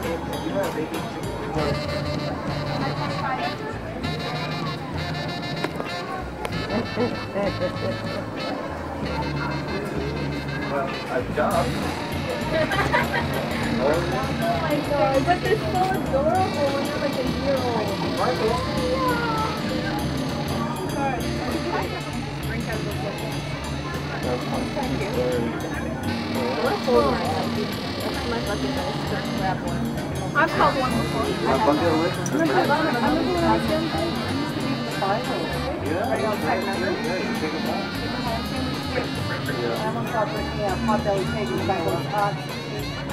A job. Oh my god, but they're so adorable when you're like a year-old. Thank you. That's my bucket list to grab one. I've caught one before. My bucket list? I'm on top of potbelly pig in the back of the pot.